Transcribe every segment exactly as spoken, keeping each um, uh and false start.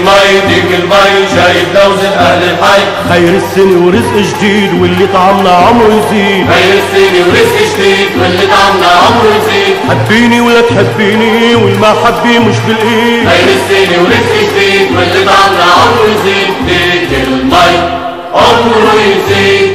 المي ديك المي شايف لوزن اهل الحي. خير السنة ورزق جديد واللي طعمنا عمره يزيد. خير السنة ورزق جديد واللي طعمنا عمره يزيد. حبيني ولا تحبيني والمحبة مش بالايد. خير السنة ورزق جديد واللي طعمنا عمره يزيد. ديك المي عمره يزيد.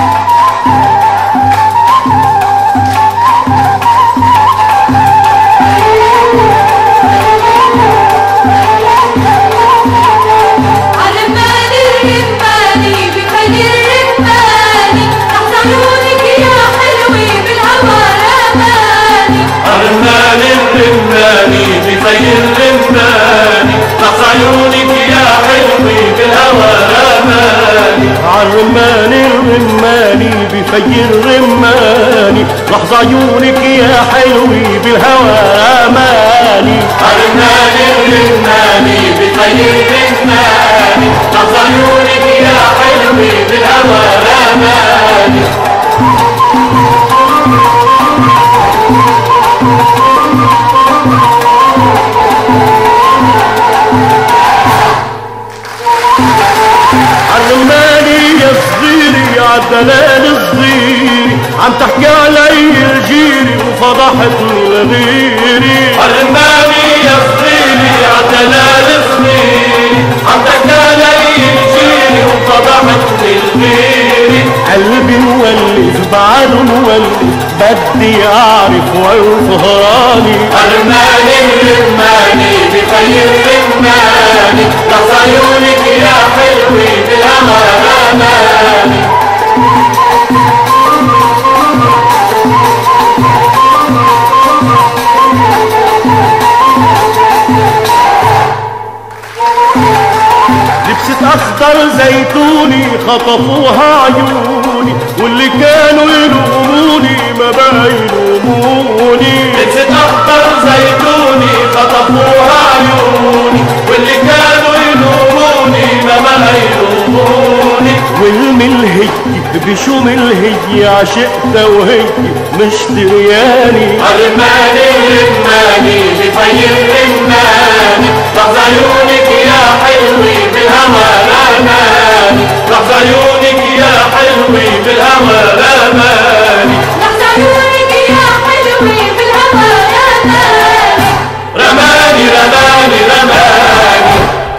بخير رماني لحظ عيونك يا حلوي بالهوى رماني. عالرماني الرماني بخير رماني لحظ عيونك يا حلوي بالهوى رماني. عالرماني الرماني بخير رماني لحظ عيونك يا حلوي بالهوى رماني. عالرماني يا صغيري عالدلال الصغيري عم تحكي علي الجيري وفضحتني لغيري. عالرماني يا صغيري عالدلال الصغيري عم تحكي علي الجيري وفضحتني لغيري. قلبي مولف بعده مولف بدي اعرف ويفهراني. عالرماني الرماني بخير رماني لحظ عيونك يا حلوي بالهوى رماني. لبست اخضر زيتوني خطفوها عيوني واللي كانوا يلوموني ما بقى يلوموني. لبست اخضر زيتوني خطفوها عيوني واللي كانوا يلوموني ما بقى يلوموني. والملهي بشو ملهي عشقتها وهي مش درياني. عالرماني الرماني بخير رماني لحظ عيونك يا حلوي بالهوى رماني. لحظ عيونك يا حلوي بالهوى رماني. لحظ عيونك يا حلوي بالهوى رماني. رماني رماني رماني.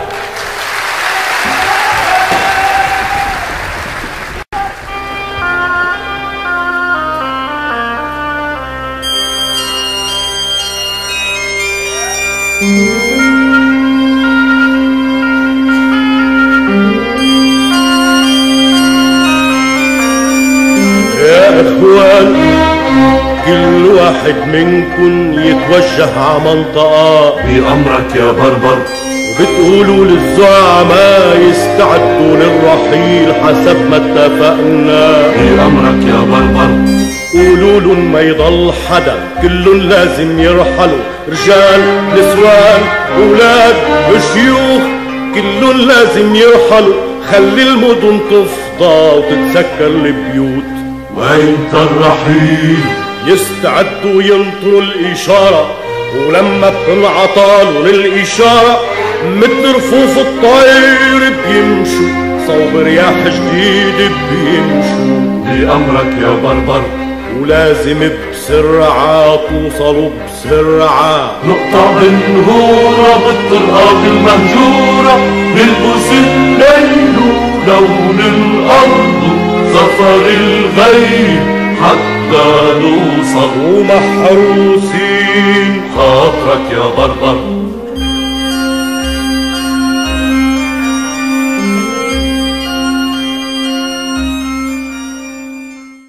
يا اخوان كل واحد منكن يتوجه ع منطقة بأمرك يا بربر. وبتقولوا للزعماء يستعدوا للرحيل حسب ما اتفقنا. بأمرك يا بربر. قولوا لهم ما يضل حدا كلن لازم يرحلوا رجال نسوان اولاد وشيوخ كلن لازم يرحلوا. خلي المدن تفضى وتتسكر البيوت. وانت الرحيل يستعدوا ينطروا الإشارة ولما بتنعطالوا للإشارة مثل رفوف الطير بيمشوا صوب رياح جديد بيمشوا. بأمرك يا بربر. ولازم بسرعة توصلوا بسرعة. نقطة بالنهورة بالطرقة المهجورة نلبس الليل ولون الأرض سفر الغيب حتى نوصل. ومحروسين خاطرك يا بربر.